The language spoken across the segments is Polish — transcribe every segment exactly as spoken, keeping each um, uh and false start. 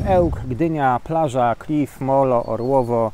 Ełk, Gdynia, Plaża, Kliw, Molo, Orłowo,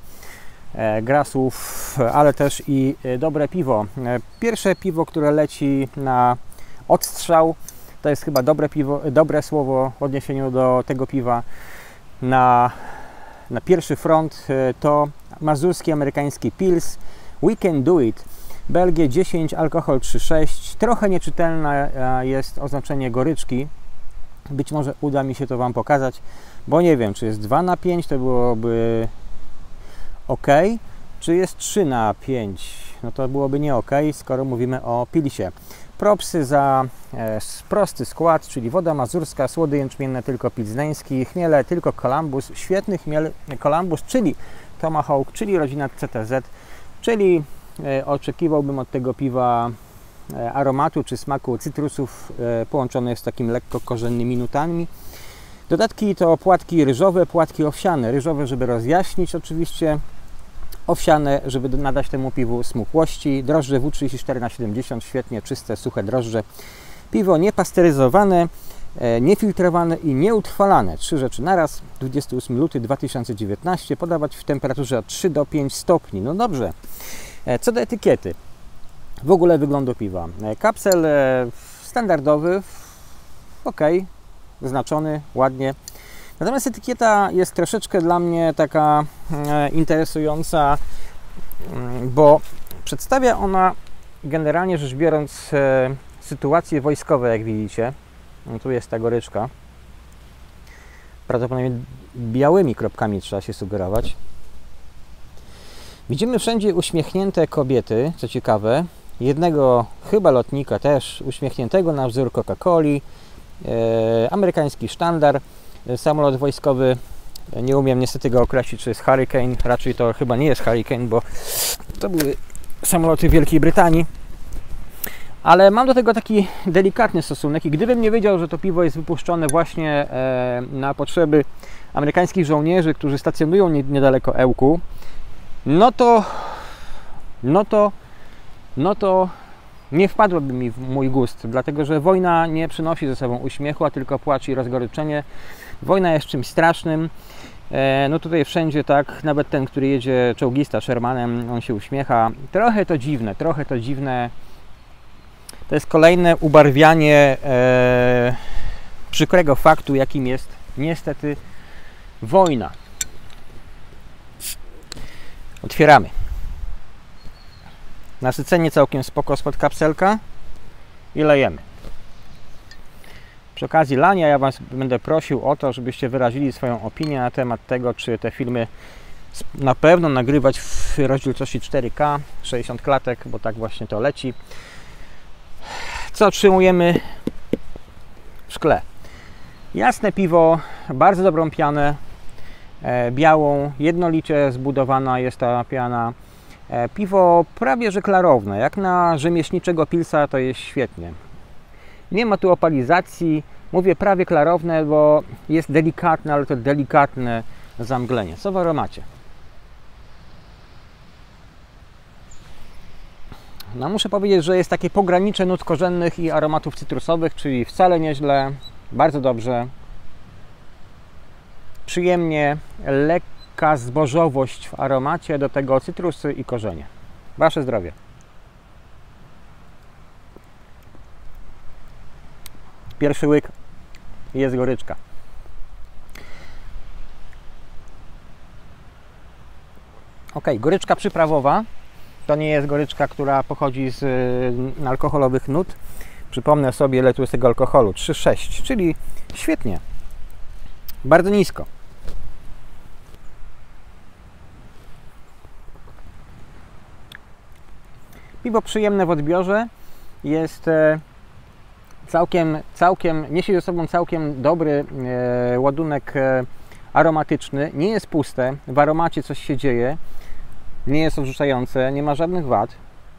Grasów, ale też i dobre piwo. Pierwsze piwo, które leci na odstrzał, to jest chyba dobre piwo, dobre słowo w odniesieniu do tego piwa. Na, na pierwszy front to mazurski amerykański Pils We Can Do It. Belgię dziesięć, alkohol trzy przecinek sześć. Trochę nieczytelne jest oznaczenie goryczki. Być może uda mi się to Wam pokazać, bo nie wiem, czy jest dwa na pięć, to byłoby ok, czy jest trzy na pięć, no to byłoby nie ok, skoro mówimy o Pilsie. Propsy za e, prosty skład, czyli woda mazurska, słody jęczmienne tylko pilzneński, chmiele tylko Columbus, świetny chmiel Columbus, czyli Tomahawk, czyli rodzina C T Z, czyli e, oczekiwałbym od tego piwa e, aromatu czy smaku cytrusów e, połączonych z takim lekko korzennymi nutami. Dodatki to płatki ryżowe, płatki owsiane. Ryżowe, żeby rozjaśnić oczywiście, owsiane, żeby nadać temu piwu smukłości. Drożdże W trzydzieści cztery na siedemdziesiąt, świetnie czyste, suche drożdże. Piwo niepasteryzowane, niefiltrowane i nieutrwalane. Trzy rzeczy naraz. dwudziestego ósmego lutego dwa tysiące dziewiętnastego. Podawać w temperaturze od trzy do pięciu stopni. No dobrze. Co do etykiety. W ogóle wyglądu piwa. Kapsel standardowy, ok, znaczony, ładnie. Natomiast etykieta jest troszeczkę dla mnie taka e, interesująca, bo przedstawia ona generalnie rzecz biorąc e, sytuacje wojskowe, jak widzicie. No, tu jest ta goryczka. Prawdopodobnie białymi kropkami trzeba się sugerować. Widzimy wszędzie uśmiechnięte kobiety, co ciekawe. Jednego chyba lotnika też uśmiechniętego na wzór Coca-Coli. E, amerykański sztandar. Samolot wojskowy, nie umiem niestety go określić, czy jest Hurricane, raczej to chyba nie jest Hurricane, bo to były samoloty Wielkiej Brytanii. Ale mam do tego taki delikatny stosunek i gdybym nie wiedział, że to piwo jest wypuszczone właśnie na potrzeby amerykańskich żołnierzy, którzy stacjonują niedaleko Ełku, no to no to no to nie wpadłoby mi w mój gust, dlatego że wojna nie przynosi ze sobą uśmiechu, a tylko płacz i rozgoryczenie. Wojna jest czymś strasznym. No tutaj wszędzie tak, nawet ten, który jedzie czołgista Shermanem, on się uśmiecha. Trochę to dziwne, trochę to dziwne. To jest kolejne ubarwianie e, przykrego faktu, jakim jest niestety wojna. Otwieramy. Nasycenie całkiem spoko spod kapselka i lejemy. Przy okazji lania ja Was będę prosił o to, żebyście wyrazili swoją opinię na temat tego, czy te filmy na pewno nagrywać w rozdzielczości cztery K, sześćdziesiąt klatek, bo tak właśnie to leci. Co otrzymujemy w szkle? Jasne piwo, bardzo dobrą pianę, e, białą, jednolicie zbudowana jest ta piana. E, piwo prawie że klarowne, jak na rzemieślniczego pilsa to jest świetnie. Nie ma tu opalizacji, mówię prawie klarowne, bo jest delikatne, ale to delikatne zamglenie. Co w aromacie? No muszę powiedzieć, że jest takie pogranicze nut korzennych i aromatów cytrusowych, czyli wcale nieźle, bardzo dobrze. Przyjemnie, lekka zbożowość w aromacie, do tego cytrusy i korzenie. Wasze zdrowie. Pierwszy łyk, jest goryczka. Ok, goryczka przyprawowa. To nie jest goryczka, która pochodzi z y, alkoholowych nut. Przypomnę sobie, ile tu jest tego alkoholu. trzy przecinek sześć, czyli świetnie. Bardzo nisko. Piwo przyjemne w odbiorze. Jest e, całkiem, całkiem, niesie ze sobą całkiem dobry e, ładunek e, aromatyczny. Nie jest puste. W aromacie coś się dzieje. Nie jest odrzucające, nie ma żadnych wad.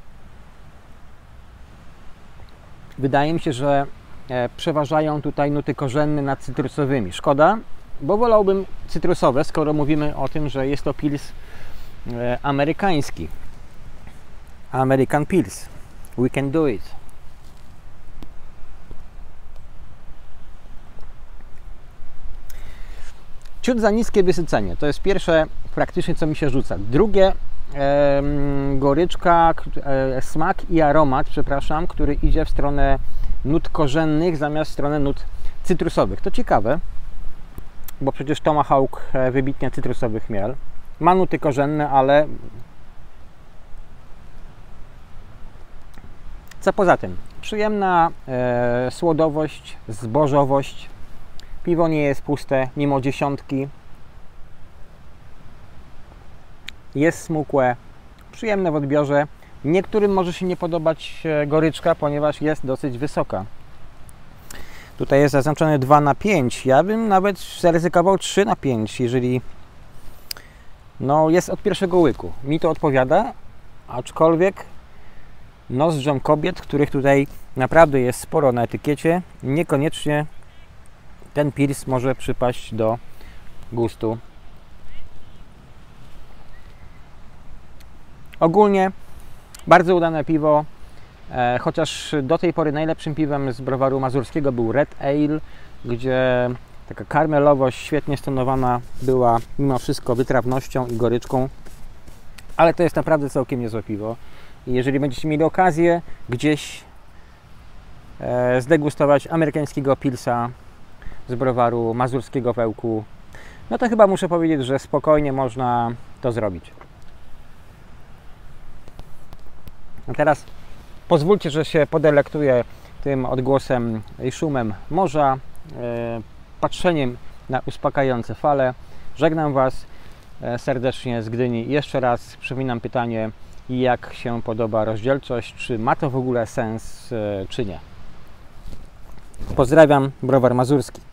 Wydaje mi się, że przeważają tutaj nuty korzenne nad cytrusowymi. Szkoda, bo wolałbym cytrusowe, skoro mówimy o tym, że jest to pils amerykański. American Pils. We can do it. ciut za niskie wysycenie. To jest pierwsze praktycznie, co mi się rzuca. Drugie, e, goryczka, e, smak i aromat, przepraszam, który idzie w stronę nut korzennych zamiast w stronę nut cytrusowych. To ciekawe, bo przecież Tomahawk wybitnie cytrusowy chmiel. Ma nuty korzenne, ale co poza tym? Przyjemna e, słodowość, zbożowość. Piwo nie jest puste, mimo dziesiątki. Jest smukłe, przyjemne w odbiorze. Niektórym może się nie podobać goryczka, ponieważ jest dosyć wysoka. Tutaj jest zaznaczone dwa na pięć. Ja bym nawet zaryzykował trzy na pięć, jeżeli no, jest od pierwszego łyku. Mi to odpowiada, aczkolwiek nozdrzom kobiet, których tutaj naprawdę jest sporo na etykiecie, niekoniecznie ten Pils może przypaść do gustu. Ogólnie bardzo udane piwo, e, chociaż do tej pory najlepszym piwem z browaru mazurskiego był Red Ale, gdzie taka karmelowość świetnie stonowana była mimo wszystko wytrawnością i goryczką, ale to jest naprawdę całkiem niezłe piwo. I jeżeli będziecie mieli okazję gdzieś e, zdegustować amerykańskiego Pilsa z browaru mazurskiego w Ełku, no to chyba muszę powiedzieć, że spokojnie można to zrobić. A teraz pozwólcie, że się podelektuję tym odgłosem i szumem morza, e, patrzeniem na uspokajające fale. Żegnam Was e, serdecznie z Gdyni. Jeszcze raz przypominam pytanie, jak się podoba rozdzielczość, czy ma to w ogóle sens, e, czy nie. Pozdrawiam, browar mazurski.